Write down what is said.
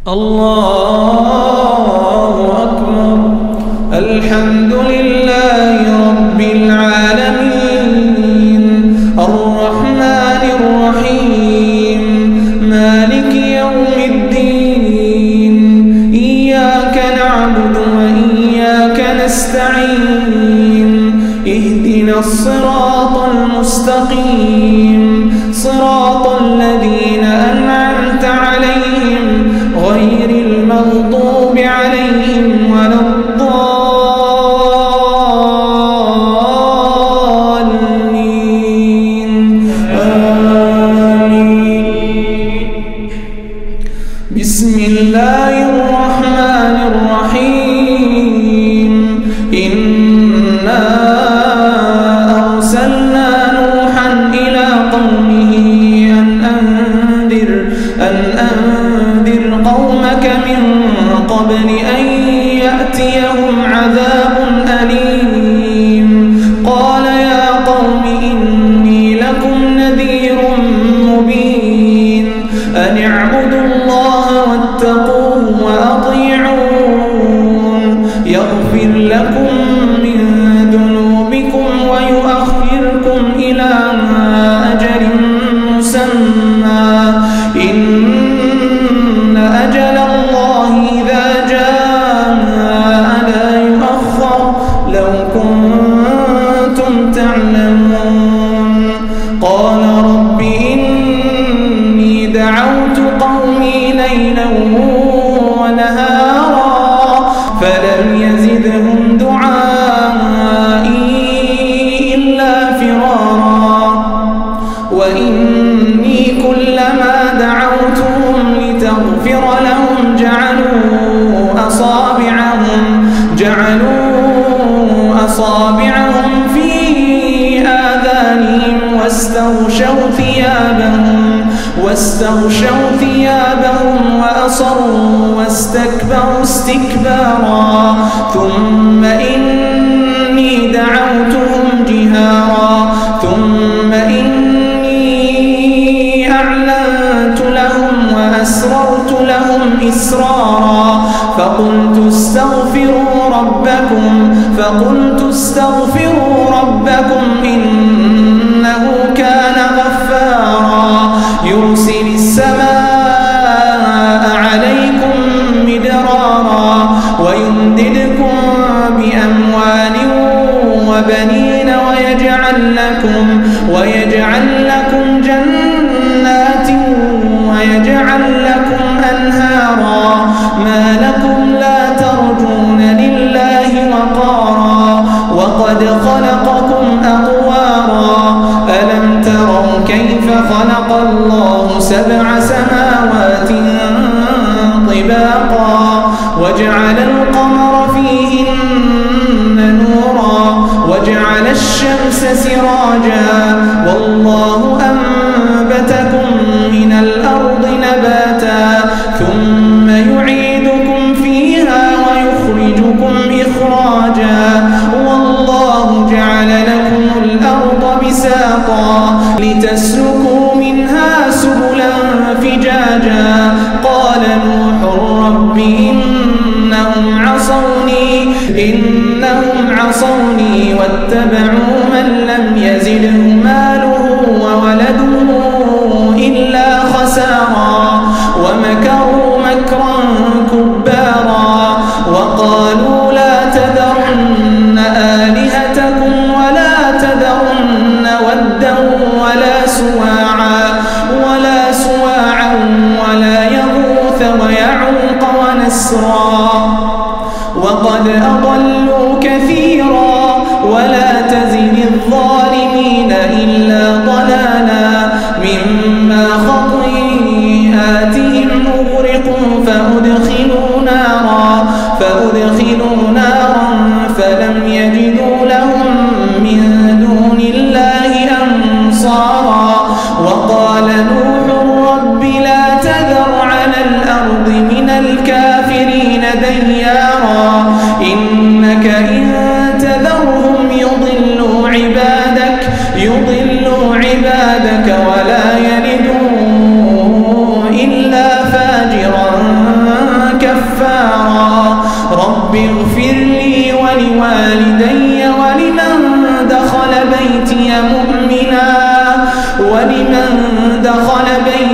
الله أكبر. الحمد لله رب العالمين الرحمن الرحيم مالك يوم الدين إياك نعبد وإياك نستعين اهدنا الصراط المستقيم صراط الذين أنعمت عليهم غير المغضوب عليهم ولا الضالين آمين. بسم الله الرحمن الرحيم إنا أرسلنا نوحا إلى قومه أن أنذر قومك من قبل أن يأتيهم عذاب أليم. قال يا قوم إني لكم نذير مبين أن اعبدوا الله واتقوه وأطيعون يغفر لكم من ذنوبكم ويؤخركم إلى أجل مسمى إن أجل الله إذا جاء لا يؤخر لو كنتم تعلمون. قال رب إني دعوت قومي ليلا ونهارا فلم يزدهم دعائي إلا فرارا وإني كلما دعوتهم لتغفر لهم جعلوا في آذانهم واستغشوا ثيابهم وأصروا واستكبروا استكبارا ثم إني دعوتهم جهارا ثم إني أعلنت لهم وأسررت لهم إسرارا فقلت استغفروا ربكم إنه كان غفارا يرسل السماء عليكم مدرارا ويمددكم بأموال وبنين ويجعل لكم جنات ويجعل لكم أنهارا ما لكم لا ترجون لله وقارا وقد خلقكم أطوارا ألم تروا كيف خلق الله 7 سماوات طباقا وجعل القمر فيهن نورا وجعل الشمس سراجا والله أنبتكم من الأرض نباتا ثم يعيدكم فيها ويخرجكم إخراجا والله جعل لكم الأرض بساطا لتسلكوا منها سبلا فجاجا. قال نوح رب إنهم عصوني واتبعوا من لم يزده ماله وولده إلا خسارا ومكروا مكرا كبارا وقالوا لا تذرن آلهتكم ولا تذرن ودا ولا سواعا ولا يغوث ويعوق ونسرا وقد أضلوا كثيرا ولا تزد الظالمين إلا ضلالا مما خطيئاتهم أغرقوا فأدخلوا نارا فلم يجدوا لهم من دون الله أنصارا. وقال نوح رب لا تذر على الأرض من الكافرين ديارا إنك إن تذرهم يضلوا عبادك ولا يلدوا إلا فاجرا غفارا رب اغفر لي ولوالدي ولمن دخل بيتي مؤمنا